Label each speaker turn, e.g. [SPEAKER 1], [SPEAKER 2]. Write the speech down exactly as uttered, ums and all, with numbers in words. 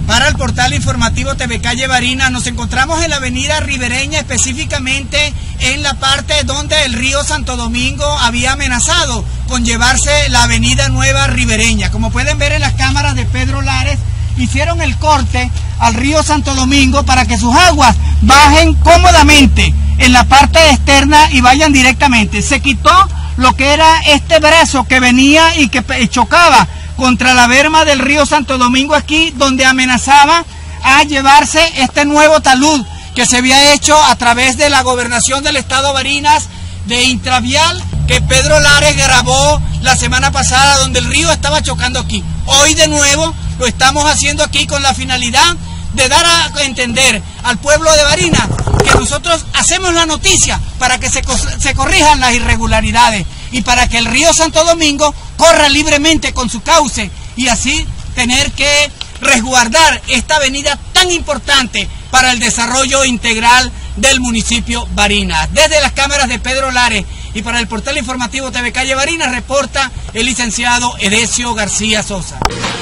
[SPEAKER 1] Para el portal informativo T V Calle Barinas, nos encontramos en la avenida Ribereña, específicamente en la parte donde el río Santo Domingo había amenazado con llevarse la avenida Nueva Ribereña. Como pueden ver en las cámaras de Pedro Lares, hicieron el corte al río Santo Domingo para que sus aguas bajen cómodamente en la parte externa y vayan directamente. Se quitó lo que era este brazo que venía y que chocaba contra la berma del río Santo Domingo aquí, donde amenazaba a llevarse este nuevo talud que se había hecho a través de la gobernación del estado Barinas de Intravial, que Pedro Lares grabó la semana pasada, donde el río estaba chocando aquí. Hoy de nuevo lo estamos haciendo aquí con la finalidad de dar a entender al pueblo de Barinas que nosotros hacemos la noticia para que se, se corrijan las irregularidades y para que el río Santo Domingo corra libremente con su cauce y así tener que resguardar esta avenida tan importante para el desarrollo integral del municipio Barinas. Desde las cámaras de Pedro Lares y para el portal informativo T V Calle Barinas reporta el licenciado Edesio García Sosa.